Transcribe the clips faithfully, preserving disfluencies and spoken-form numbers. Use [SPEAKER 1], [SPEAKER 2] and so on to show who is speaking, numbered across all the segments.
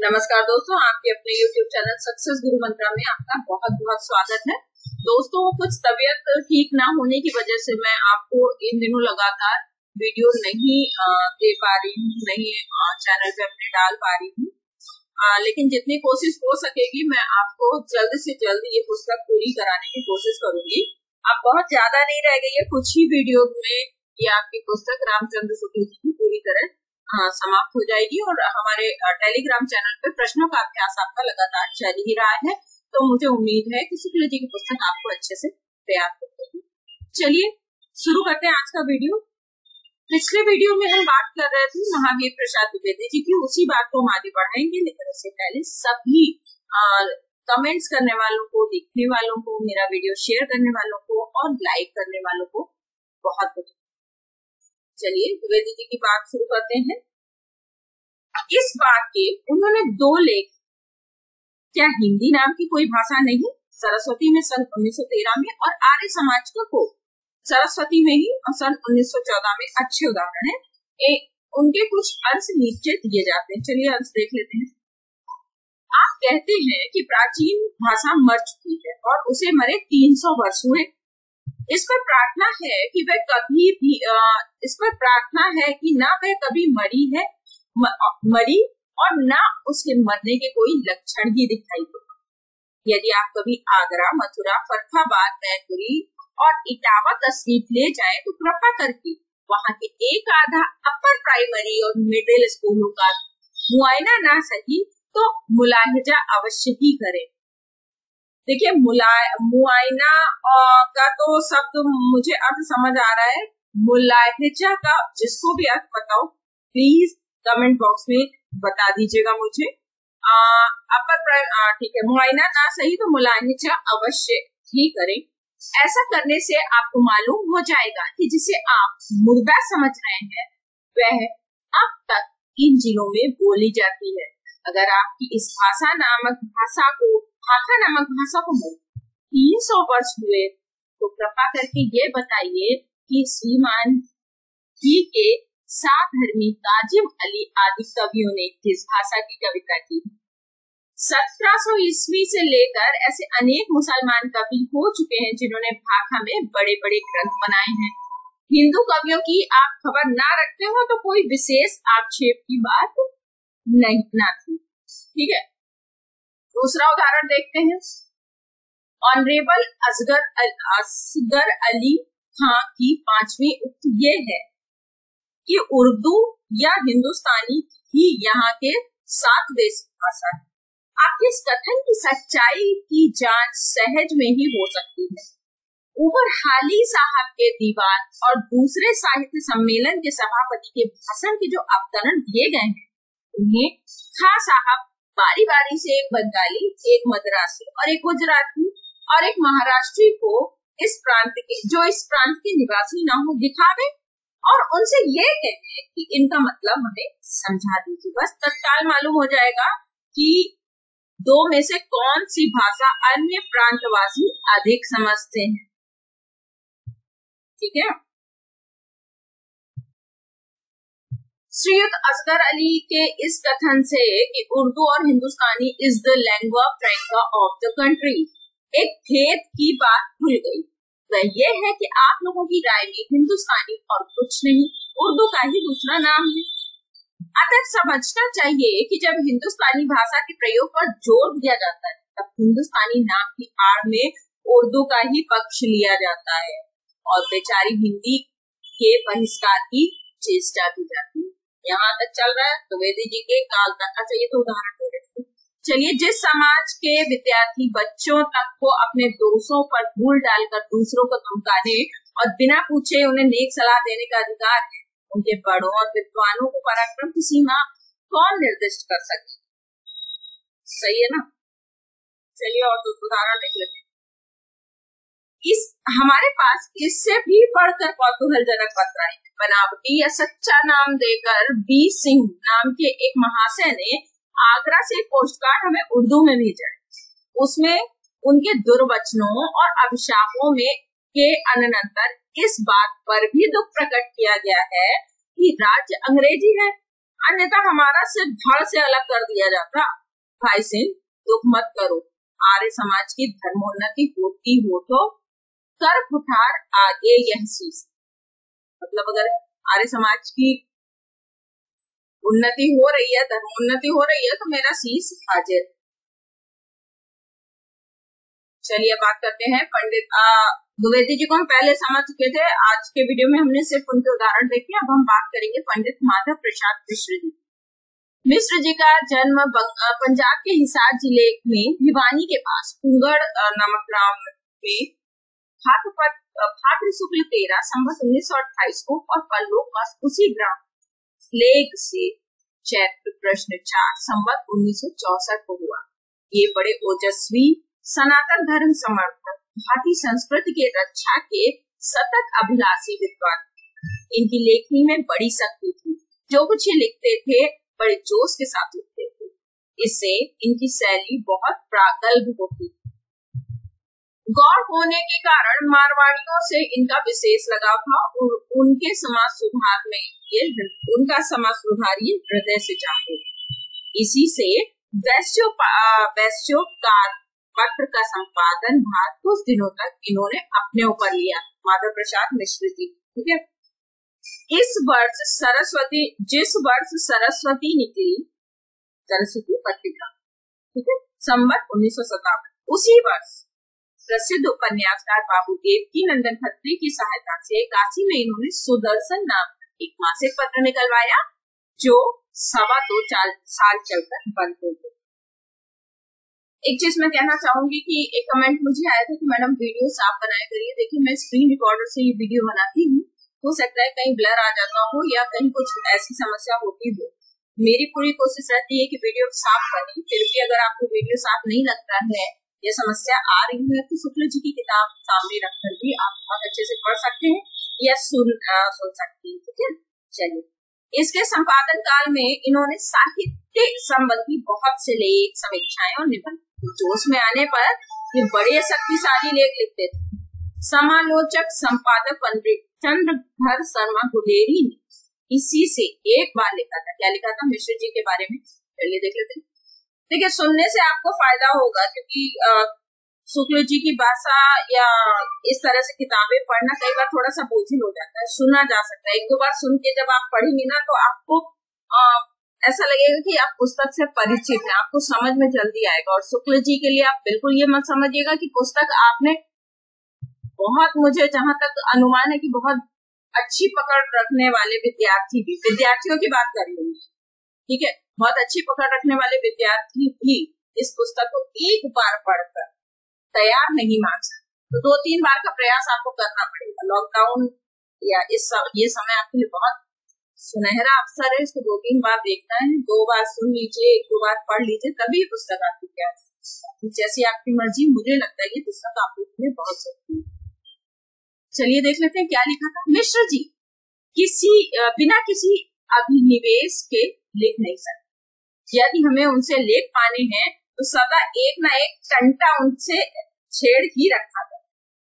[SPEAKER 1] नमस्कार दोस्तों, आपके अपने YouTube चैनल सक्सेस गुरु मंत्रा में आपका बहुत बहुत स्वागत है। दोस्तों, कुछ तबीयत ठीक ना होने की वजह से मैं आपको इन दिनों लगातार वीडियो नहीं दे पा रही हूँ, नहीं चैनल पे अपने डाल पा रही हूँ, लेकिन जितनी कोशिश हो सकेगी मैं आपको जल्द से जल्द ये पुस्तक पूरी कराने की कोशिश करूंगी। अब बहुत ज्यादा नहीं रह गई है, कुछ ही वीडियो में ये आपकी पुस्तक रामचंद्र शुक्ल जी की पूरी तरह हाँ, समाप्त हो जाएगी। और हमारे टेलीग्राम चैनल पे प्रश्नों का अभ्यास आपका लगातार चल ही रहा है, तो मुझे उम्मीद है कि शुक्ल जी की पुस्तक आपको अच्छे से तैयार कर देगी। चलिए शुरू करते हैं आज का वीडियो। पिछले वीडियो में हम बात कर रहे थे महावीर प्रसाद द्विवेदी जी की, उसी बात को हम आगे बढ़ाएंगे, लेकिन उससे पहले सभी कमेंट्स करने वालों को, देखने वालों को, मेरा वीडियो शेयर करने वालों को और लाइक करने वालों को बहुत बहुत चलिए द्विवेदी जी की बात शुरू करते हैं। इस बात के उन्होंने दो लेख, क्या हिंदी नाम की कोई भाषा नहीं, सरस्वती में सन उन्नीस सौ तेरह में और आर्य समाज का को सरस्वती में ही और सन उन्नीस सौ चौदह में अच्छे उदाहरण है। ए, उनके कुछ अंश नीचे दिए जाते हैं, चलिए अंश देख लेते हैं। आप कहते हैं कि प्राचीन भाषा मर चुकी है और उसे मरे तीन सौ वर्ष हुए। इस पर प्रार्थना है कि वह कभी भी आ, इस पर प्रार्थना है कि ना वह कभी मरी है म, मरी और ना उसके मरने के कोई लक्षण ही दिखाई दे। यदि आप कभी आगरा, मथुरा, फर्रुखाबाद, मैनपुरी और इटावा तशरीफ ले जाएं, तो कृपा करके वहाँ के एक आधा अपर प्राइमरी और मिडिल स्कूलों का मुआयना ना सही तो मुलाहिजा अवश्य ही करें। देखिए, मुआयना का तो शब्द मुझे अर्थ समझ आ रहा है, मुलाहिजा का जिसको भी अर्थ बताओ प्लीज कमेंट बॉक्स में बता दीजिएगा मुझे। अपर ठीक है, मुआयना ना सही तो मुलाहिजा अवश्य ही करें। ऐसा करने से आपको मालूम हो जाएगा कि जिसे आप मुर्दा समझ रहे हैं वह अब तक इन जिलों में बोली जाती है। अगर आपकी इस भाषा नामक भाषा को भाषा नामक भाषा को तीन सौ वर्ष हुए तो कृपा करके ये बताइए कि श्रीमान जी के सात धर्मी काजिम अली आदि कवियों ने किस भाषा की कविता की। सत्रह सौ ईस्वी से लेकर ऐसे अनेक मुसलमान कवि हो चुके हैं जिन्होंने भाषा में बड़े बड़े ग्रंथ बनाए हैं। हिंदू कवियों की आप खबर ना रखते हो तो कोई विशेष आक्षेप की बात नहीं ना थी। ठीक है, दूसरा उदाहरण देखते हैं। ऑनरेबल असगर अल, असगर अली खां की पांचवी उक्ति ये है कि उर्दू या हिंदुस्तानी ही यहाँ के सात देशी भाषा है। आपके इस कथन की सच्चाई की जांच सहज में ही हो सकती है। ऊपर हाली साहब के दीवान और दूसरे साहित्य सम्मेलन के सभापति के भाषण के जो अवतरण दिए गए हैं, उन्हें खां साहब बारी बारी से एक बंगाली, एक मद्रासी और एक गुजराती और एक महाराष्ट्री को इस प्रांत के जो इस प्रांत के निवासी न हो दिखावे और उनसे ये कहे कि इनका मतलब हमें समझा दीजिए। बस तत्काल मालूम हो जाएगा कि दो में से कौन सी भाषा अन्य प्रांतवासी अधिक समझते हैं। ठीक है, श्रीयुत असगर अली के इस कथन से कि उर्दू और Hindustani is the lingua franca of the country एक भेद की बात भूल गई। वह यह है कि आप लोगों की राय में हिंदुस्तानी और कुछ नहीं, उर्दू का ही दूसरा नाम है। अतः समझना चाहिए कि जब हिंदुस्तानी भाषा के प्रयोग पर जोर दिया जाता है तब हिंदुस्तानी नाम की आड़ में उर्दू का ही पक्ष लिया जाता है और बेचारी हिंदी के बहिष्कार की चेष्टा की जाती है। यहाँ तक चल रहा है। द्विवेदी जी के काल तक का चाहिए तो उदाहरण दे रहे हैं। चलिए, जिस समाज के विद्यार्थी बच्चों तक को अपने दोषों पर धूल डालकर दूसरों को धमकाने और बिना पूछे उन्हें नेक सलाह देने का अधिकार है, उनके बड़ों और विद्वानों को पराक्रम की सीमा कौन निर्दिष्ट कर सकते? सही है ना। चलिए और तो उदाहरण देख लेते हैं। इस हमारे पास इससे भी बढ़कर कौतूहलजनक पत्र आई। बनावटी या सच्चा नाम देकर बी सिंह नाम के एक महाशय ने आगरा से पोस्टकार्ड हमें उर्दू में भेजा है। उसमें उनके दुर्वचनों और अभिशापों में के अनंतर इस बात पर भी दुख प्रकट किया गया है कि राज्य अंग्रेजी है। अन्यथा हमारा सिर धड़ से अलग कर दिया जाता। भाई सिंह दुख मत करो, आर्य समाज की धर्मोन्नति होती हो तो कर पुठार आगे यह शीश। मतलब अगर आर्य समाज की उन्नति हो रही है, धर्मोन्नति हो रही है, तो मेरा शीश हाजिर। चलिए बात करते हैं पंडित द्विवेदी जी को हम पहले समझ चुके थे। आज के वीडियो में हमने सिर्फ उनके उदाहरण देखे। अब हम बात करेंगे पंडित माधव प्रसाद मिश्र जी। मिश्र जी का जन्म पंजाब के हिसार जिले में भिवानी के पास पुंगड़ नामक ग्राम में भाद्र शुक्ल तेरह संवत उन्नीस सौ अट्ठाईस को और परलोकवास उसी ग्राम लेग से चैत्र प्रश्न चार संवत उन्नीस सौ चौसठ को हुआ। ये बड़े ओजस्वी सनातन धर्म समर्थक, भारतीय संस्कृति के रक्षा के सतत अभिलाषी विद्वान। इनकी लेखनी में बड़ी शक्ति थी। जो कुछ ये लिखते थे बड़े जोश के साथ लिखते थे। इससे इनकी शैली बहुत प्रागल्भ होती। गौड़ होने के कारण मारवाड़ियों से इनका विशेष लगाव था और उनके समाज सुधार में ये उनका समाज सुधार ये हृदय से चाहते। इसी से वैश्योपकार पत्र का संपादन भार कुछ दिनों तक इन्होंने अपने ऊपर लिया। माधव प्रसाद मिश्र जी, ठीक है। इस वर्ष सरस्वती जिस वर्ष सरस्वती निकली, सरस्वती पत्रिका, ठीक है, संवत उन्नीस सौ सत्तावन, उसी वर्ष प्रसिद्ध उपन्यासकार बाबू देवकी नंदन खत्री की सहायता से काशी में इन्होंने सुदर्शन नाम एक मासिक पत्र निकलवाया, जो सवा दो साल चलकर बंद हो गया। एक चीज मैं कहना चाहूंगी कि एक कमेंट मुझे आया था कि मैडम वीडियो आप बनाया करिए। देखिए मैं स्क्रीन रिकॉर्डर से ये वीडियो बनाती हूँ, हो सकता है कहीं ब्लर आ जाता हो या कहीं कुछ ऐसी समस्या होती हो। मेरी पूरी कोशिश रहती है कि वीडियो साफ बने। फिर भी अगर आपको वीडियो साफ नहीं लगता है या समस्या आ रही है तो शुक्ल जी की किताब सामने रखकर भी आप बहुत अच्छे से पढ़ सकते हैं या सुन आ, सुन सकते हैं, ठीक है। चलिए, इसके संपादन काल में इन्होंने साहित्य संबंधी बहुत से लेख, समीक्षाएं और निबंध, जोश में आने पर ये बड़े शक्तिशाली लेख लिखते थे। समालोचक संपादक पंडित चंद्रधर शर्मा गुलेरी ने इसी से एक बार लिखा था। क्या लिखा था मिश्र जी के बारे में? चलिए देख लेते हैं। देखिए, सुनने से आपको फायदा होगा क्योंकि शुक्ल जी की भाषा या इस तरह से किताबें पढ़ना कई बार थोड़ा सा बोझिल हो जाता है। सुना जा सकता है, एक दो बार सुन के जब आप पढ़ेंगे ना तो आपको आ, ऐसा लगेगा कि आप पुस्तक से परिचित हैं, आपको समझ में जल्दी आएगा। और शुक्ल जी के लिए आप बिल्कुल ये मत समझिएगा कि पुस्तक आपने बहुत, मुझे जहां तक अनुमान है कि बहुत अच्छी पकड़ रखने वाले विद्यार्थी भी, विद्यार्थियों की बात कर रही हूँ, ठीक है, बहुत अच्छी पकड़ रखने वाले विद्यार्थी भी इस पुस्तक को एक बार पढ़कर तैयार नहीं मान सकते। तो दो तीन बार का प्रयास आपको करना पड़ेगा। लॉकडाउन या इस सब, ये समय आपके लिए बहुत सुनहरा अवसर है। इसको दो तीन बार देखना है, दो बार सुन लीजिए, एक दो बार पढ़ लीजिए, तभी पुस्तक आपकी क्या जैसी आपकी मर्जी। मुझे लगता है ये पुस्तक आपके लिए बहुत जरूरी है। चलिए देख लेते हैं क्या लिखा था। मिश्र जी किसी बिना किसी अभिनिवेश के लिख नहीं सकते। यदि हमें उनसे लेख पाने हैं तो सदा एक ना एक टंटा उनसे छेड़ ही रखा था।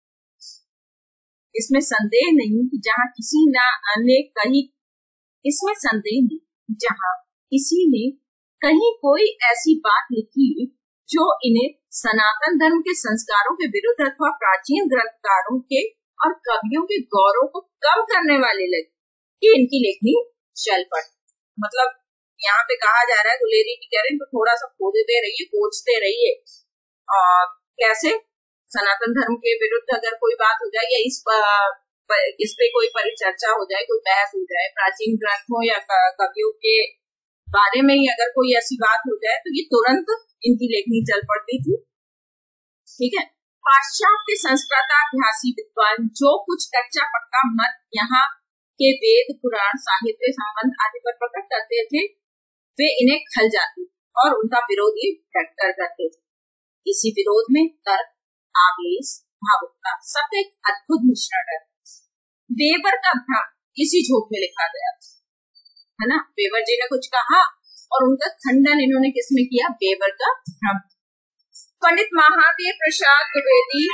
[SPEAKER 1] इसमें संदेह नहीं कि जहाँ किसी ना ने कहीं इसमें संदेह नहीं जहाँ किसी ने कहीं कोई ऐसी बात लिखी जो इन्हें सनातन धर्म के संस्कारों के विरुद्ध अथवा प्राचीन ग्रंथकारों के और कवियों के गौरव को कम करने वाले लगे कि इनकी लेखनी चल पड़ी। मतलब यहाँ पे कहा जा रहा है, गुलेरी जी कह रहे हैं तो थोड़ा सा खोजते रहिए, खोजते रहिए। और कैसे सनातन धर्म के विरुद्ध अगर कोई बात हो जाए या इस प, इस पे कोई परिचर्चा हो जाए, कोई बहस हो जाए, प्राचीन ग्रंथों या कवियों के बारे में ही अगर कोई ऐसी बात हो जाए तो ये तुरंत इनकी लेखनी चल पड़ती थी, ठीक है। पाश्चात्य संस्कृताभ्यासी विद्वान जो कुछ कच्चा पक्का मत यहाँ के वेद, पुराण, साहित्य, संबंध आदि पर प्रकट करते थे, वे इन्हें खल जाते और उनका विरोध ये डटकर करते थे। इसी विरोध में तर्क, आवेश, भावुकता सब एक अद्भुत मिश्रण है। वेबर का भ्रम इसी झोंक में लिखा गया है ना। वेबर जी ने कुछ कहा और उनका खंडन इन्होंने किसमें किया? वेबर का भ्रम। पंडित महादेव प्रसाद द्विवेदी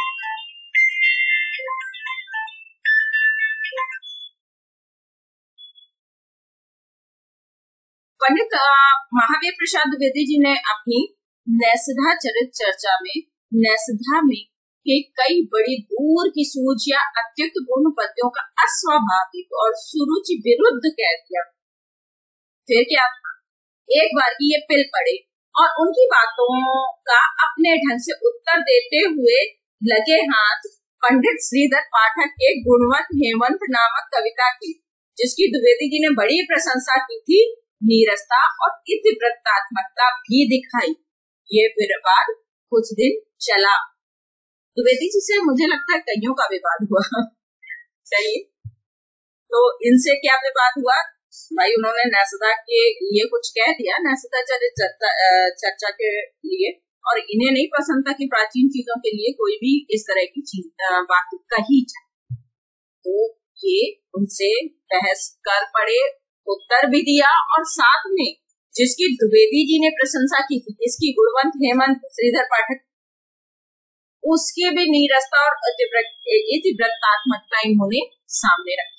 [SPEAKER 1] पंडित महावीर प्रसाद द्विवेदी जी ने अपनी नैसधा चरित चर्चा में नैसधा में के कई बड़ी दूर की सूझ या अत्युत्पूर्ण पद्यों का अस्वाभाविक और सुरुचि विरुद्ध कह दिया। फिर क्या था, एक बार की ये पिल पड़े और उनकी बातों का अपने ढंग से उत्तर देते हुए लगे हाथ पंडित श्रीधर पाठक के गुणवंत हेमंत नामक कविता की, जिसकी द्विवेदी जी ने बड़ी प्रशंसा की थी, नीरसता और इतिवृत्तात्मकता भी दिखाई। ये विवाद कुछ दिन चला। द्विवेदी जी से मुझे लगता है कईयों का विवाद हुआ। सही, तो इनसे क्या विवाद हुआ भाई, उन्होंने नैसदा के लिए कुछ कह दिया, नैसदा चरित चर्चा के लिए, और इन्हें नहीं पसंद था कि प्राचीन चीजों के लिए कोई भी इस तरह की चीज बात कही जाए। तो ये उनसे बहस कर पड़े, उत्तर भी दिया, और साथ में जिसकी द्विवेदी जी ने प्रशंसा की थी, इसकी गुणवंत हेमंत श्रीधर पाठक, उसके भी नीरसता और इतिवृत्तात्मकता इन्होंने सामने रखी।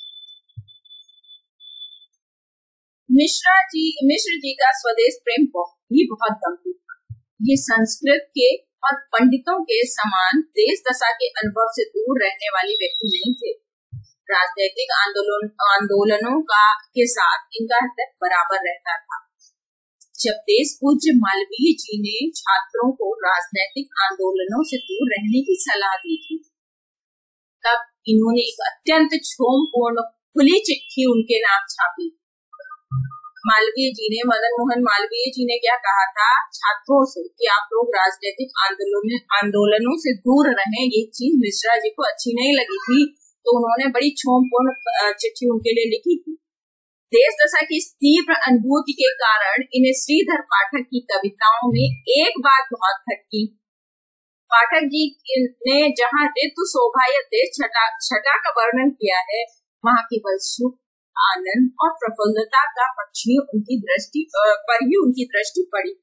[SPEAKER 1] मिश्रा जी मिश्र जी का स्वदेश प्रेम भी बहुत गंभीर था। ये संस्कृत के और पंडितों के समान देश दशा के अनुभव से दूर रहने वाली व्यक्ति नहीं थे। राजनीतिक आंदोलन आंदोलनों का के साथ इनका हृदय बराबर रहता था। जब देश पूज्य मालवीय जी ने छात्रों को राजनीतिक आंदोलनों से दूर रहने की सलाह दी थी, तब इन्होंने एक अत्यंत क्षोभपूर्ण खुली चिट्ठी उनके नाम छापी। मालवीय जी ने मदन मोहन मालवीय जी ने क्या कहा था छात्रों से कि आप लोग राजनीतिक आंदोलन आंदोलनों से दूर रहें। ये चीज मिश्रा जी को अच्छी नहीं लगी थी, तो उन्होंने बड़ी क्षोभपूर्ण चिट्ठी उनके लिए लिखी थी। देश दशा की तीव्र अनुभूति के कारण इन्हें श्रीधर पाठक की कविताओं में एक बात बहुत खटकी। पाठक जी ने जहाँ ऋतु शोभा या देश छटा छटा का वर्णन किया है, वहाँ केवल सुख, आनंद और प्रफुल्लता का पक्ष ही उनकी दृष्टि पर ही उनकी दृष्टि पड़ी।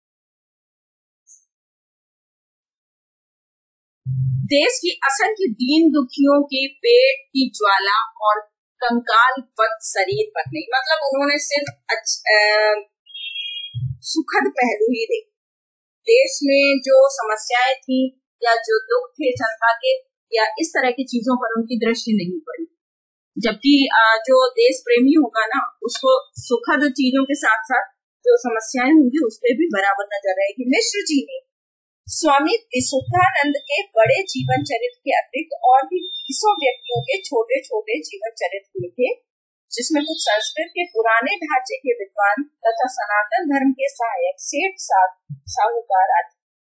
[SPEAKER 1] देश की असंख्य दीन दुखियों के पेट की ज्वाला और कंकाल वत शरीर पर नहीं, मतलब उन्होंने सिर्फ सुखद पहलू ही देखे। देश में जो समस्याएं थी या जो दुख थे जनता के, या इस तरह की चीजों पर उनकी दृष्टि नहीं पड़ी। जबकि जो देश प्रेमी होगा ना, उसको सुखद चीजों के साथ साथ जो समस्याएं होंगी उस पर भी बराबर नजर रहेगी। मिश्र जी ने स्वामी विशुद्धानंद के बड़े जीवन चरित्र के अतिरिक्त और भी बीसों व्यक्तियों के छोटे छोटे जीवन चरित्र लिखे, जिसमें कुछ संस्कृत के पुराने ढांचे के विद्वान तथा सनातन धर्म के सहायक सेठ साहूकार आदि।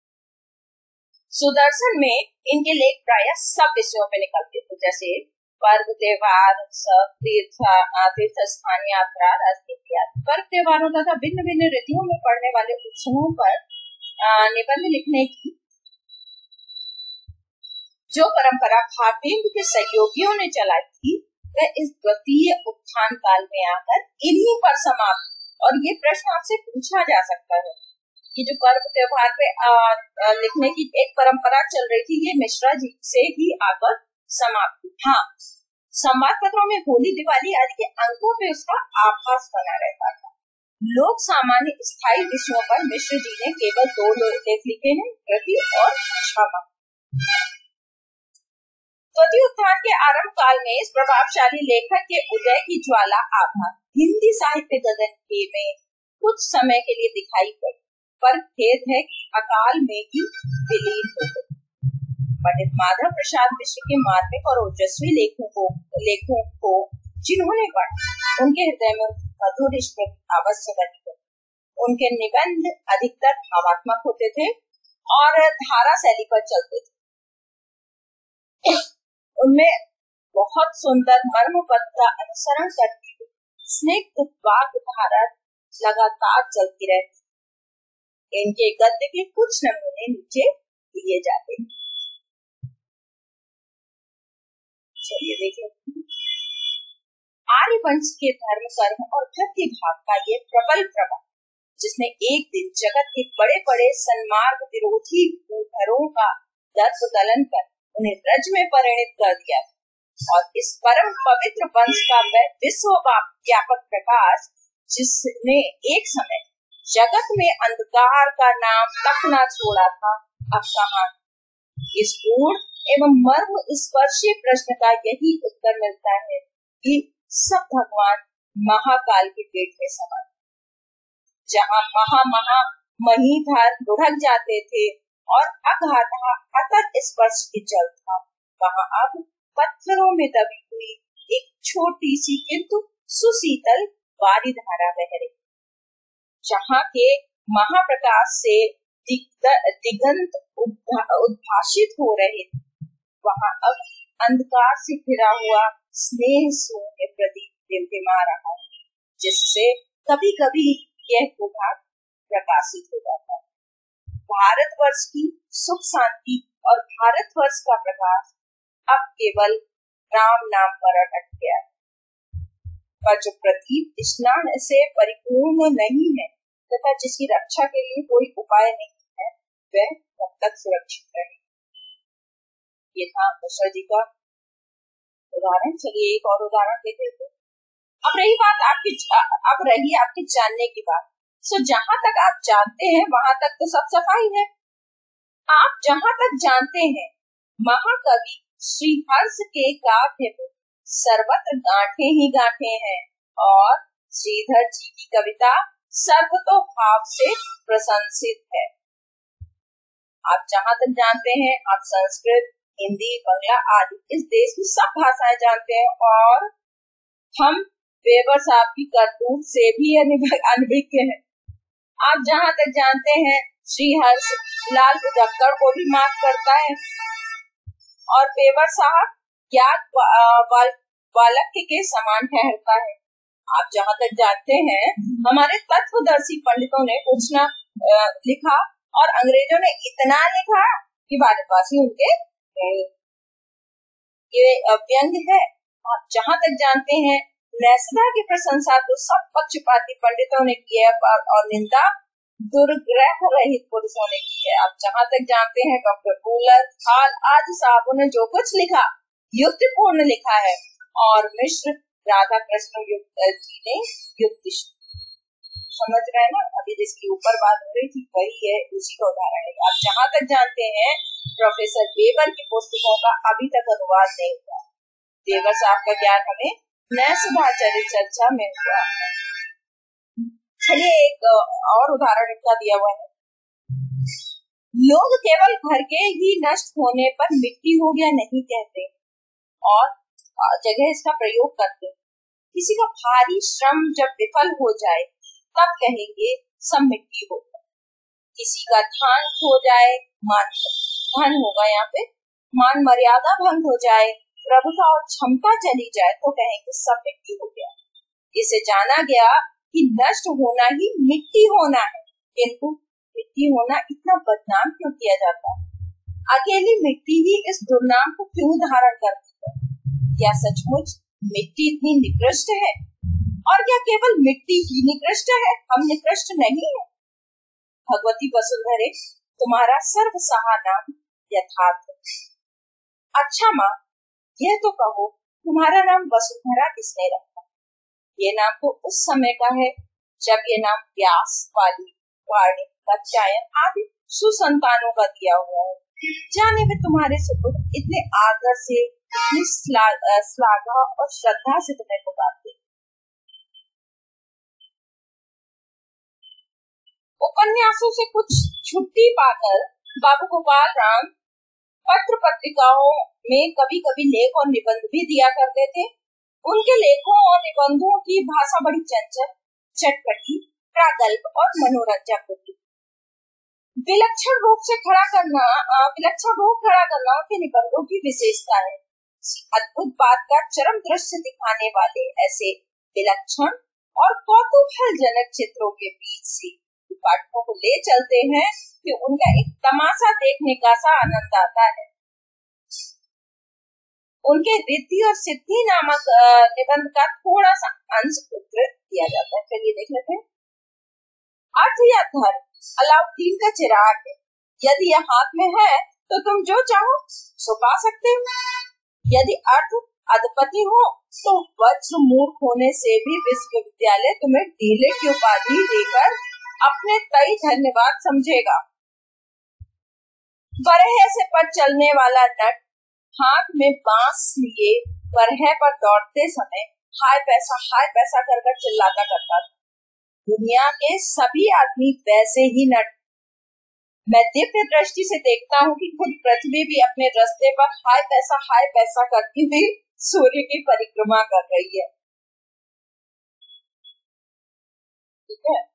[SPEAKER 1] सुदर्शन में इनके लेख प्रायः सब विषयों पे निकलते थे, जैसे पर्व, त्योहार, उत्सव, तीर्थ तीर्थ स्थान, यात्रा, राजनीति आदि। पर्व, त्योहारों तथा भिन्न भिन्न ऋतुओं में पड़ने वाले उत्सवों पर निबंध लिखने की जो परंपरा भावेंद्र के सहयोगियों ने चलाई थी, वह इस द्वितीय उत्थान काल में आकर इन्हीं पर समाप्त। और ये प्रश्न आपसे पूछा जा सकता है कि जो पर्व त्योहार पे आ, आ, लिखने की एक परंपरा चल रही थी, ये मिश्रा जी से ही आकर समाप्त हुई। हाँ, संवाद पत्रों में होली, दिवाली आदि के अंकों पे उसका आभास बना रहता था। लोक सामान्य स्थायी विषयों पर मिश्र जी ने केवल दो लेख लिखे हैं, गति और क्षमा। द्वितीय उत्थान के आरंभ काल में इस प्रभावशाली लेखक के उदय की ज्वाला आभा हिंदी साहित्य गगन में कुछ समय के लिए दिखाई पड़ी, पर खेद है कि अकाल में ही विलीन हो गई। पंडित माधव प्रसाद मिश्र के मार्मिक और ओजस्वी लेखों को लेखों को जिन्होंने पढ़ा, उनके हृदय में मधुर स्मृति अवश्य बनी है। उनके निबंध अधिकतर भावात्मक होते थे और धारा शैली पर चलते थे। उनमें बहुत सुंदर मर्मपद का अनुसरण करती हुई स्निग्ध वाक् धारा लगातार चलती रहती। इनके गद्य के कुछ नमूने नीचे दिए जाते हैं। चलिए देखें। आर्यवंश के धर्म, कर्म और भक्ति भाव का ये प्रबल प्रभाव, जिसने एक दिन जगत के बड़े बड़े सन्मार्ग विरोधी भूधरों का दर्प दलन कर उन्हें रज में परिणित कर दिया, और इस परम पवित्र वंश का वह विश्व व्यापक प्रकाश जिसने एक समय जगत में अंधकार का नाम तक न छोड़ा था, अब कहाँ। इस पूर्ण एवं मर्म स्पर्शी प्रश्न का यही उत्तर मिलता है कि सब भगवान महाकाल के पेट में समा, जहाँ महा महा महीधर लुढ़क जाते थे और अगाधा अतत स्पर्श की जल था, वहाँ अब पत्थरों में दबी हुई एक छोटी सी किंतु सुशीतल बारी धारा बह रही, जहाँ के महाप्रकाश से दिगंत उद्भाषित हो रहे थे, वहाँ अब अंधकार से घिरा हुआ स्नेह शून्य प्रदीप टिमटिमा रहा, जिससे कभी कभी यह भूभाग प्रकाशित हो जाता है। भारतवर्ष की सुख शांति और भारतवर्ष का प्रकाश अब केवल राम नाम पर अटक गया है, पर जो प्रदीप स्नान से परिपूर्ण नहीं है तथा जिसकी रक्षा के लिए कोई उपाय नहीं है, वह कब तक सुरक्षित रहे। ये था दशरथ जी का उदाहरण। चलिए एक और उदाहरण देते हैं। अब रही बात आपकी, अब रही आपकी जानने की बात। सो जहाँ तक आप जानते हैं वहां तक तो सब सफाई है। आप जहाँ तक जानते हैं महाकवि श्री हर्ष के काव्य में सर्वत्र गांठे ही गांठे हैं और श्रीधर जी की कविता सर्वतो भाव से प्रशंसित है। आप जहाँ तक जानते हैं, आप संस्कृत, हिंदी, बांग्ला आदि इस देश की सब भाषाएं जानते हैं और हम बेवर साहब की करतूत से भी अनभिज्ञ हैं। आप जहाँ तक जानते हैं श्री हर्ष लाल बुधक्कड़ को भी माफ करता है और बेवर साहब ज्ञात वालक्य के समान ठहरता है। आप जहाँ तक जानते हैं हमारे तत्वदर्शी पंडितों ने कुछ न लिखा और अंग्रेजों ने इतना लिखा कि भारतवासी उनके ये व्यंग है। आप जहाँ तक जानते हैं नैसदा की प्रशंसा तो सब पक्षपाती पंडितों ने की है और निंदा दुर्ग्रह रहित पुरुषों ने की है। आप जहाँ तक जानते हैं डॉक्टर कूलर, हाल आदि साहबों ने जो कुछ लिखा युक्तिपूर्ण लिखा है और मिश्र राधा कृष्ण जी ने युक्ति, समझ रहे हैं ना। अभी जिसकी ऊपर बात हो रही थी वही है, उसी का उदाहरण है। आप जहाँ तक जानते हैं प्रोफेसर वेबर की पुस्तकों का अभी तक अनुवाद नहीं हुआ। वेबर साहब का ज्ञान हमें नैसदाचार्य चर्चा में हुआ। चलिए एक और उदाहरण इनका दिया हुआ है। लोग केवल घर के ही नष्ट होने पर मिट्टी हो गया नहीं कहते और जगह इसका प्रयोग करते। किसी का भारी श्रम जब विफल हो जाए तब कहेंगे सब मिट्टी होगा। किसी का ध्यान खो जाए, मान धन होगा यहाँ पे, मान मर्यादा भंग हो जाए, प्रभुता और क्षमता चली जाए तो कहेंगे सब मिट्टी हो गया। इसे जाना गया कि नष्ट होना ही मिट्टी होना है, किंतु मिट्टी होना इतना बदनाम क्यों किया जाता है? अकेली मिट्टी ही इस दुर्नाम को क्यों धारण करती है? क्या सचमुच मिट्टी इतनी निकृष्ट है? और क्या केवल मिट्टी ही निकृष्ट है, हम निकृष्ट नहीं है? भगवती वसुंधरे तुम्हारा सर्वसहा नाम यथार्थ। अच्छा माँ, यह तो कहो तुम्हारा नाम वसुंधरा किसने रखा? ये नाम तो उस समय का है जब ये नाम व्यास, वाली, वाणी, कात्यायन आदि सुसंतानों का दिया हुआ है। जाने वे तुम्हारे सुपुत्र इतने आदर से, श्लाघा और श्रद्धा से तुम्हें पुकारते। उपन्यासों से कुछ छुट्टी पाकर बाबू गोपाल राम पत्र पत्रिकाओं में कभी कभी लेख और निबंध भी दिया करते थे। उनके लेखों और निबंधों की भाषा बड़ी चंचल, चटपटी, प्रागल्भ और मनोरंजक होती। विलक्षण रूप से खड़ा करना विलक्षण रूप खड़ा करना उनके निबंधों की विशेषता है। अद्भुत बात का चरम दृश्य दिखाने वाले ऐसे विलक्षण और कौतूहलजनक चित्रों के बीच से पाठकों को ले चलते हैं कि उनका एक तमाशा देखने का सा आनंद आता है। उनके रिद्धि और सिद्धि नामक निबंध का थोड़ा सा अंश उद्धृत किया जाता है। चलिए देख लेते हैं। अर्थ या धर्म अलाउद्दीन का चिराग है। यदि यह हाथ में है तो तुम जो चाहो सो पा सकते हो। यदि अर्थ अधिपति हो तो वज्र मूर्ख होने से भी विश्वविद्यालय तुम्हें डीले की उपाधि देकर अपने तय धन्यवाद समझेगा। बरहे से पर चलने वाला नट हाथ में बांस लिए बरहे पर दौड़ते समय हाय पैसा हाय पैसा कर कर चिल्लाता करता था। दुनिया के सभी आदमी वैसे ही नट। मैं दिव्य दृष्टि से देखता हूँ कि खुद पृथ्वी भी अपने रास्ते पर हाय पैसा हाय पैसा करती हुई सूर्य की परिक्रमा कर रही है। ठीक है।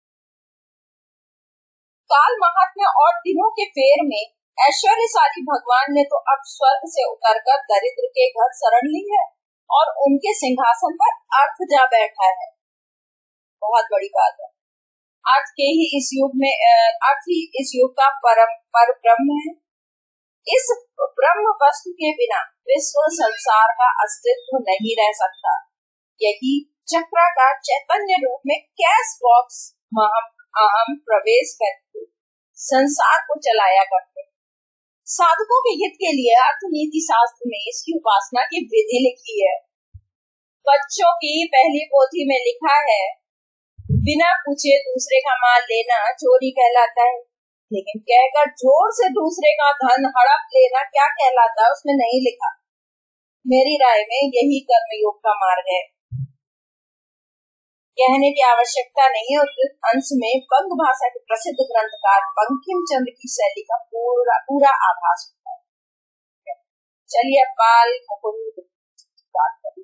[SPEAKER 1] काल महात्म्य और दिनों के फेर में ऐश्वर्यशाली भगवान ने तो अब स्वर्ग से उतरकर दरिद्र के घर शरण ली है और उनके सिंहासन पर अर्थ जा बैठा है। बहुत बड़ी बात है। अर्थ के ही इस युग में अर्थ ही इस युग का परम पर ब्रह्म है। इस ब्रह्म वस्तु के बिना विश्व संसार का अस्तित्व नहीं रह सकता। यही चक्राकार चैतन्य रूप में कैश बॉक्स अहम प्रवेश करके संसार को चलाया करते। साधकों के हित के लिए अर्थनीति शास्त्र में इसकी उपासना की विधि लिखी है। बच्चों की पहली पोथी में लिखा है, बिना पूछे दूसरे का माल लेना चोरी कहलाता है, लेकिन कहकर जोर से दूसरे का धन हड़प लेना क्या कहलाता है उसमें नहीं लिखा। मेरी राय में यही कर्मयोग का मार्ग है। कहने की आवश्यकता नहीं है। उस अंश में बंग भाषा के प्रसिद्ध ग्रंथकार बंकिम चंद्र की शैली का पूरा पूरा आभास होता है। चलिए अब बाल मुकुंद बात करें।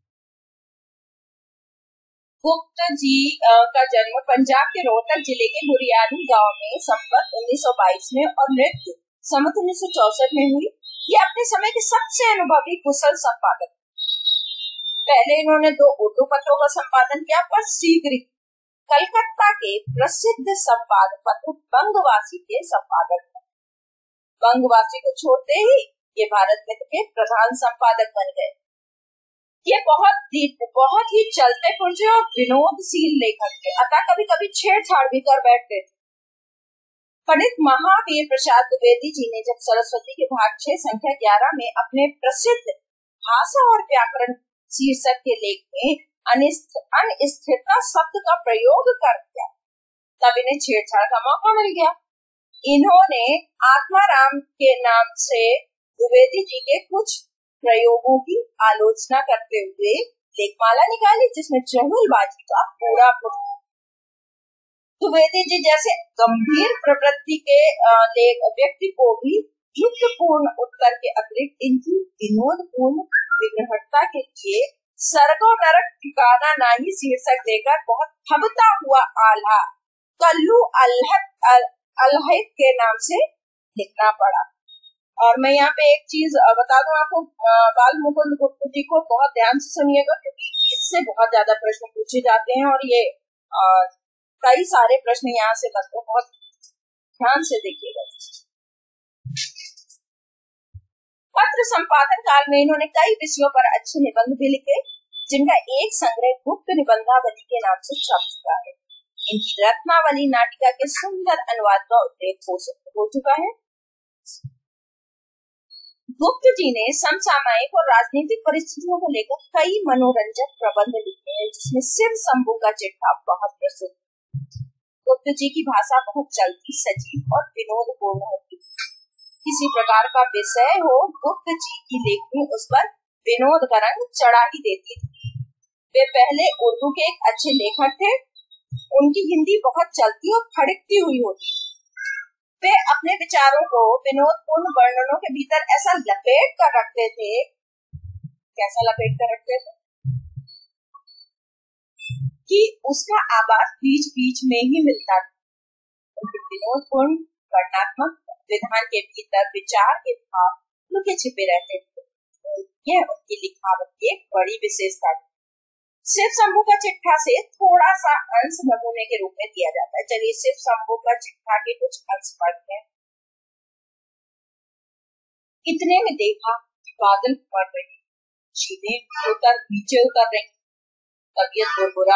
[SPEAKER 1] गुप्त जी का जन्म पंजाब के रोहतक जिले के बुरियादी गांव में संवत उन्नीस सौ बाईस में और मृत्यु संवत उन्नीस सौ चौसठ में हुई। ये अपने समय के सबसे अनुभवी कुशल संपादक। पहले इन्होंने दो उर्दू पत्रों का संपादन किया, पर शीघ्र कलकत्ता के प्रसिद्ध संपादक पत्र बंगवासी के संपादक। बंगवासी को छोड़ते ही ये भारत मित्र के प्रधान संपादक बन गए। ये बहुत बहुत ही चलते पुर्जे और विनोदशील लेखक थे, अतः कभी कभी छेड़छाड़ भी कर बैठते थे। पंडित महावीर प्रसाद द्विवेदी जी ने जब सरस्वती के भाग छह संख्या ग्यारह में अपने प्रसिद्ध भाषा और व्याकरण शीर्षक के लेख में अनिस्थिरता शब्द का प्रयोग कर दिया, तब इन्हें छेड़छाड़ का मौका मिल गया। इन्होंने आत्माराम के नाम से द्विवेदी जी के कुछ प्रयोगों की आलोचना करते हुए लेखमाला निकाली, जिसमें चहुलबाजी का पूरा द्विवेदी जी जैसे गंभीर प्रवृत्ति के व्यक्ति को भी युक्तपूर्ण उत्तर के अतिरिक्त इनकी विनोदपूर्ण विग्रहता के लिए स्वर्ग और नरक ठिकाना नहीं शीर्षक देकर बहुत फबता हुआ आल्हा कल्लू अलहित के नाम से लिखना पड़ा। और मैं यहाँ पे एक चीज बता दूं आपको, बाल मुकुंद गुप्त जी को बहुत ध्यान से सुनिएगा, क्योंकि इससे बहुत ज्यादा प्रश्न पूछे जाते हैं और ये कई सारे प्रश्न यहाँ से करते हैं, बहुत ध्यान से देखिएगा। पत्र संपादन काल में इन्होंने कई विषयों पर अच्छे निबंध भी लिखे, जिनका एक संग्रह गुप्त निबंधावली के नाम से छप चुका है। इनकी रत्नावली नाटिका के सुंदर अनुवाद का उल्लेख हो चुका है। गुप्त जी ने समसामयिक और राजनीतिक परिस्थितियों को लेकर कई मनोरंजक प्रबंध लिखे हैं, जिसमें शिव शंभू का चिट्ठा बहुत प्रसिद्ध। गुप्त जी की भाषा बहुत चलती, सजीव और विनोदपूर्ण होती। किसी प्रकार का विषय हो, गुप्त जी की लेखनी उस पर विनोद का रंग चढ़ा ही देती थी। वे पहले उर्दू के एक अच्छे लेखक थे। उनकी हिंदी बहुत चलती और फड़कती हुई होती। वे अपने विचारों को विनोदपूर्ण वर्णनों के भीतर ऐसा लपेट कर रखते थे। कैसा लपेट कर रखते थे कि उसका आवाज बीच बीच में ही मिलता था। विनोदपूर्ण वर्णनात्मक विधान के भीतर विचार के भाव लुके छिपे रहते थे। यह उनकी लिखावट की एक बड़ी विशेषता थी। शिव शंभू का चिट्ठा से थोड़ा सा अंश नमूने के रूप में दिया जाता है। चलिए शिव शंभू का चिट्ठा के कुछ अंश पढ़ते हैं। इतने में देखा बादल पड़ रहे, चीजें उतर नीचे उतर रही, तबीयत बुरबुरा,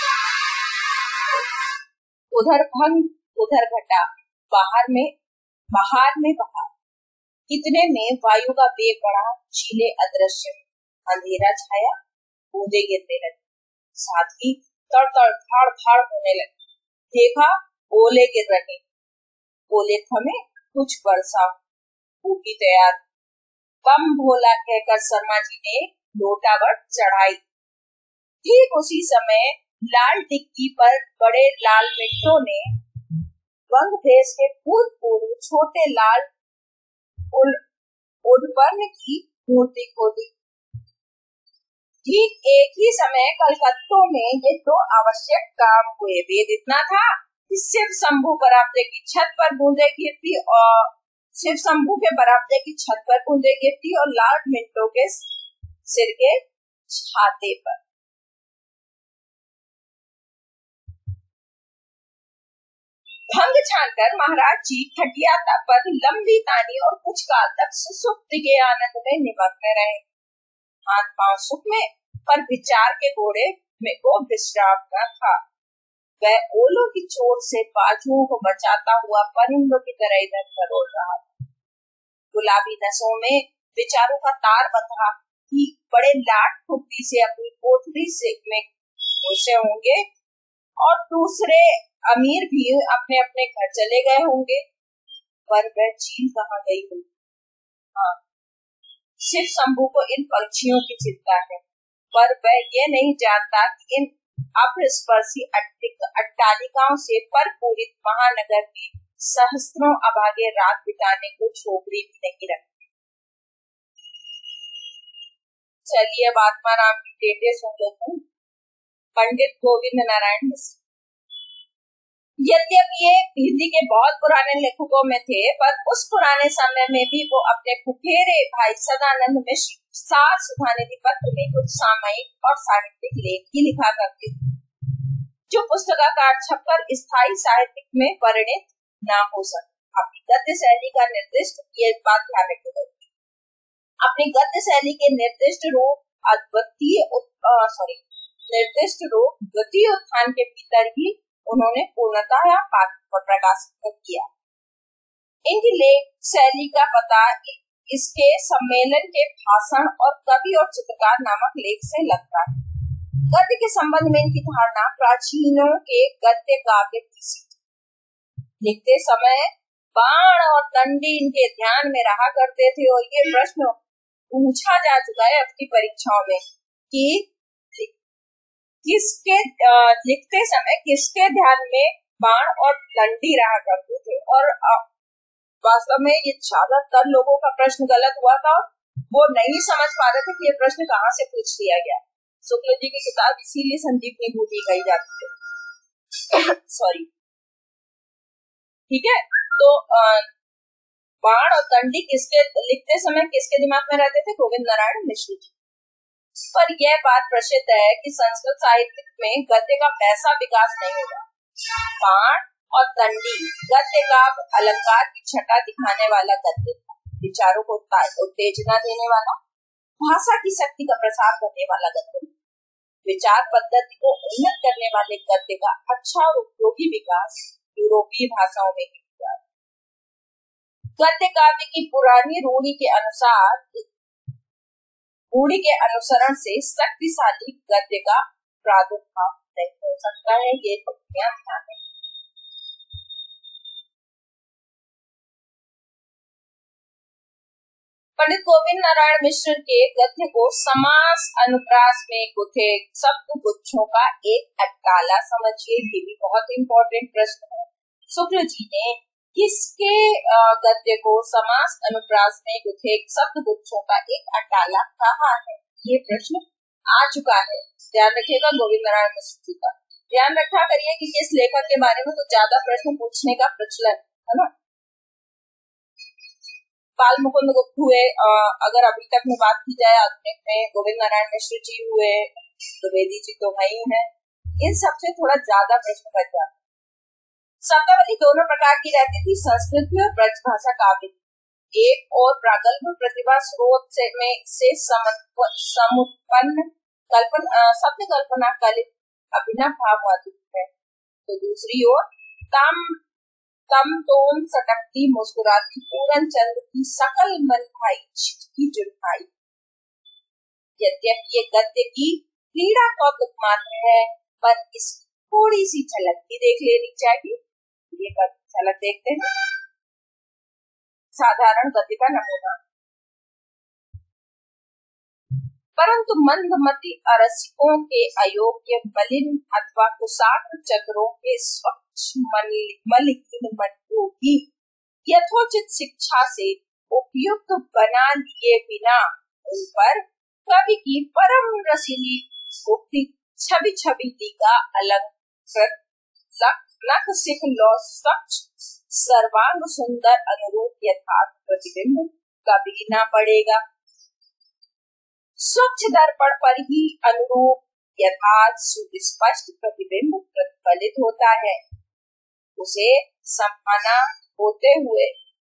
[SPEAKER 1] उधर भंग उधर घटा, बाहर में बाहर में बाहर। इतने में वायु का वेग बढ़ा, चीले अदृश्य। अंधेरा छाया, बूंदे गिरने लगी, साथ ही तड़ तड़ फाड़ फाड़ होने लगी। देखा ओले गिर रहे, ओले थमे, कुछ बरसा, भूखी तैयार। बम भोला कहकर शर्मा जी ने लोटावट चढ़ाई। ठीक उसी समय लाल टिक्की पर बड़े लाल मिट्टों ने रंग देश के भूतपूर्व छोटे लाल उड़पन की मूर्ति खोदी। ठीक एक ही समय कलकत्तों में ये दो आवश्यक काम हुए। वेद इतना था कि शिव शंभू बरामदे की छत पर बूंदे गिरती और शिव शंभू के बरामदे की छत पर बूंदे गिरती और लाल मिंटो के सिर के छाते पर। भंग छानकर महाराज जी खटिया पर लंबी तानी और कुछ काल तक सुसुप्ति के आनंद में निमग्न रहे। हाथ पांव सुख में, पर विचार के घोड़े में को विश्राम न था। वह ओलों की चोट से बाजुओं को बचाता हुआ परिंदों की तरह इधर उधर उड़ रहा था। गुलाबी नसों में विचारों का तार बंधा कि बड़े लाट फुर्ती से अपनी कोठरी से में घुसे होंगे और दूसरे अमीर भी अपने अपने घर चले गए होंगे, पर वह चील कहाँ गई होगी। हाँ, शिव शंभू को इन पक्षियों की चिंता है, पर वह ये नहीं जानता कि इन अपस्पर्शी अट्टालिकाओं से परिपूरित महानगर में सहस्त्रों अभागे रात बिताने को छोकरी भी नहीं रखती। चलिए अब आत्मा राम की टेटे सुन लेते हैं। पंडित गोविंद नारायण मिश्र। यद्यपि ये हिंदी के बहुत पुराने लेखकों में थे, पर उस पुराने समय में भी वो अपने फुफेरे भाई सदानंद मिश्र सात सुधानिधि पत्र में कुछ सामयिक और साहित्यिक लेख ही लिखा करते थे, जो पुस्तकाकार छपकर स्थायी साहित्य में परिणित न हो सके। अपनी गद्य शैली का निर्दिष्ट, ये बात ध्यान रखिएगा, अपनी गद्य शैली के निर्दिष्ट रूप अद्वितीय सॉरी निर्दिष्ट रूप द्वितीय उत्थान के भीतर ही उन्होंने पूर्णतः प्रकाशित किया। इनकी लेख शैली का पता इसके सम्मेलन के भाषण और कवि और चित्रकार नामक लेख से लगता है। गद्य के संबंध में इनकी धारणा प्राचीनों के गद्य काव्य की सी थी। लिखते समय बाण और दंडी इनके ध्यान में रहा करते थे और ये प्रश्न पूछा जा चुका है अपनी परीक्षाओं में कि किसके लिखते समय किसके ध्यान में बाण और दंडी रहा करते थे। और वास्तव में ये ज्यादातर लोगों का प्रश्न गलत हुआ था, वो नहीं समझ पा रहे थे कि ये प्रश्न कहाँ से पूछ लिया गया। शुक्ल जी की किताब इसीलिए संजीवनी बूटी कही जाती है। सॉरी, ठीक है। तो बाण और दंडी किसके लिखते समय किसके दिमाग में रहते थे? गोविंद नारायण मिश्र जी। पर यह बात प्रसिद्ध है कि संस्कृत साहित्य में गद्य का वैसा विकास नहीं हुआ। बाण और दंडी गद्य का अलंकार की छटा दिखाने वाला गद्य था, विचारों को उत्तेजना देने वाला, भाषा की शक्ति का प्रसार करने वाला गद्य, विचार पद्धति को उन्नत करने वाले गद्य का अच्छा और उपयोगी विकास यूरोपीय भाषाओं में हुआ। गद्य काव्य की पुरानी रूढ़ी के अनुसार रूढ़ी के अनुसरण से शक्तिशाली गद्य का प्रादुर्भाव नहीं हो सकता है। ये पंक्तियां ध्यान है। पंडित गोविंद नारायण मिश्र के गद्य को समास अनुप्रास में गुथे शब्द गुच्छों का एक अट्टाला समझिए। ये भी बहुत इंपॉर्टेंट प्रश्न है। शुक्ल जी ने किसके गद्य को समास अनुप्रास में गुथे शब्द गुच्छों का एक अट्टाला कहा है? ये प्रश्न आ चुका है, ध्यान रखिएगा। गोविंद नारायण मिश्र जी का ध्यान रखा करिए कि किस लेखक के बारे में कुछ ज्यादा प्रश्न पूछने का प्रचलन है ना। बाल मुकुंद गुप्त हुए, अगर अभी तक में बात की जाए आधुनिक में, गोविंद नारायण मिश्र जी हुए, द्विवेदी जी तो वही है। इन सबसे थोड़ा ज्यादा प्रश्न बच जाता। शब्दावली दोनों प्रकार की रहती थी, संस्कृत और ब्रज भाषा काव्य। एक और प्रागल्भ प्रतिभा स्रोत से में से समुत्पन्न कल्पन शब्द कल्पना कलित अभिनव भाव मौजूद है, तो दूसरी ओर तम तम तोम सटकती मुस्कुराती पूरन चंद की सकल मन भाई की जुड़ाई
[SPEAKER 2] यद्यपि ये गद्य की क्रीड़ा कौतुक मात्र है, पर इस थोड़ी सी झलक भी देख लेनी चाहिए। ये झलक देखते हैं। साधारण गद्य का नमूना। परंतु मंदमती अरसिकों के अयोग्य, मलिन अथवा कुशाग्र चतुरों के स्वच्छ मलिन मन को भी यथोचित शिक्षा से उपयुक्त बना लिए बिना उन पर कवि की परम रसीली उक्ति छवि छबीली का अलंकृत नख सिख लो स्वच्छ सर्वांग सुंदर अनुरूप यथार्थ प्रतिबिंब कभी न पड़ेगा। स्वच्छ दर्पण पर ही अनुरूप यथार्थ सुस्पष्ट प्रतिबिंब प्रतिफलित होता है। उसे समाना होते हुए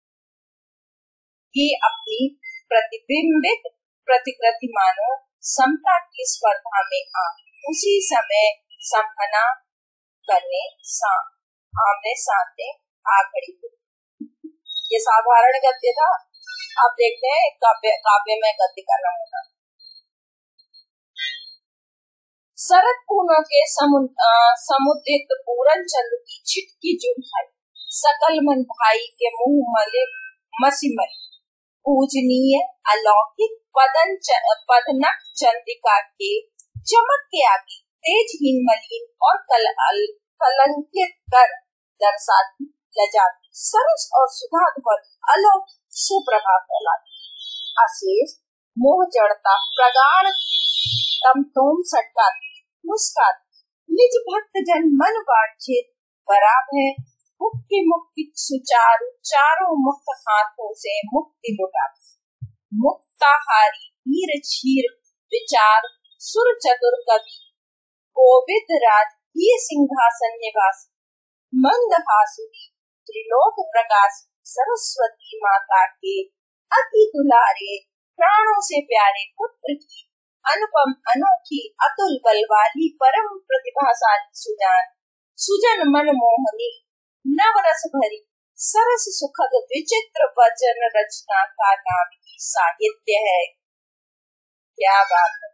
[SPEAKER 2] ही अपनी प्रतिबिंबित प्रतिकृति मानो समता की स्पर्धा में आ उसी समय संपना करने सा, आमने सामने आ खड़ी हुई। ये साधारण गद्य था। अब देखते हैं काव्य काव्य में गद्य का नमूना। शरद पूर्णों के समुदित पूरन चंद्र की छिटकी जुड़ाई, सकल मन भाई के मुंह मले मसीमल, पूजनीय अलौकिक पदन पदनक चंद्रिका के चमक के आगे तेजहीन मलिन और कल कलंकित कर दर्शाती लजाती सरस और सुधाध्वर अलौकिक सुप्रभा फैलाती। अशेष मोह जड़ता प्रगाढ़ तमतोम सटकाती मुस्काती निज भक्त जन मन वांछित बराब है मुक्ति मुक्ति सुचारू चारों मुक्त हाथों से मुक्ति लुटाती। मुक्ताहारी हीर छीर विचार सुर चतुर कवि कोविद राज ये सिंहासन निवासी मंदहासुरी त्रिलोक प्रकाश सरस्वती माता के अति दुलारे प्राणों से प्यारे पुत्र की अनुपम अनोखी अतुल बल वाली परम प्रतिभाशाली सुजान सुजन मनमोहनी नवरस भरी सरस सुखद विचित्र वचन रचना का नाम ही साहित्य है। क्या बात है।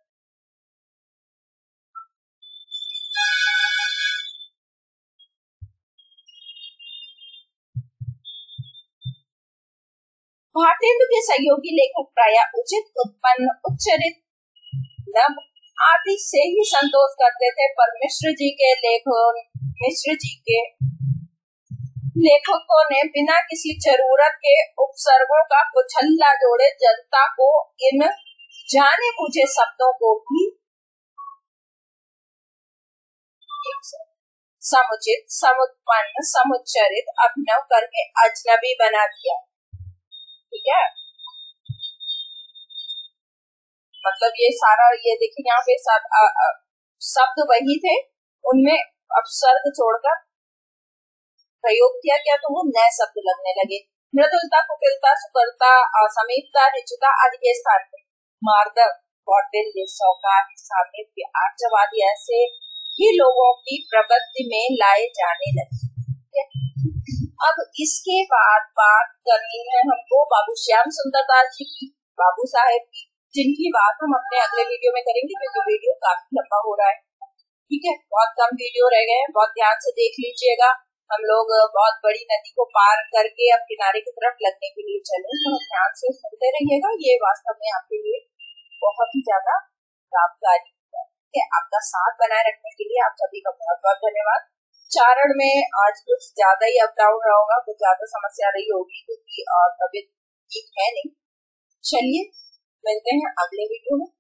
[SPEAKER 2] भारतेंदु के सहयोगी लेखक प्राय उचित उत्पन्न उच्चरित नभ आदि से ही संतोष करते थे, पर मिश्र जी के लेखों मिश्र जी के लेखकों ने बिना किसी जरूरत के उपसर्गों का कुछल्ला जोड़े जनता को इन जाने बुझे शब्दों को भी समुचित समुत्पन्न समुच्चरित अभिनव करके अजनबी बना दिया। ठीक है, मतलब ये सारा ये देखिए यहाँ पे शब्द वही थे, उनमें अपसर्ग छोड़कर प्रयोग किया गया तो वो नए शब्द लगने लगे। मृदुलता कुटिलता सुकरता समीपता रिचुता आदि के स्थान पे मार्दव कौटिल्य सौकार सामीप्य आर्जवादी ऐसे ही लोगों की प्रवृत्ति में लाए जाने लगे। अब इसके बाद बात करनी है हमको बाबू श्याम सुंदर दास जी की, बाबू साहेब की, जिनकी बात हम अपने अगले वीडियो में करेंगे क्योंकि वीडियो काफी लंबा हो रहा है। ठीक है, बहुत कम वीडियो रह गए हैं, बहुत ध्यान से देख लीजिएगा। हम लोग बहुत बड़ी नदी को पार करके अब किनारे की तरफ लगने के लिए चले, तो ध्यान से सुनते रहिएगा। ये वास्तव में आपके लिए बहुत ही ज्यादा लाभकारी है। आपका साथ बनाए रखने के लिए आप सभी का बहुत बहुत धन्यवाद। चारण में आज कुछ ज्यादा ही अप डाउन रहा होगा, कुछ ज्यादा समस्या रही होगी क्योंकि तबीयत ठीक है नहीं। चलिए मिलते हैं अगले वीडियो में।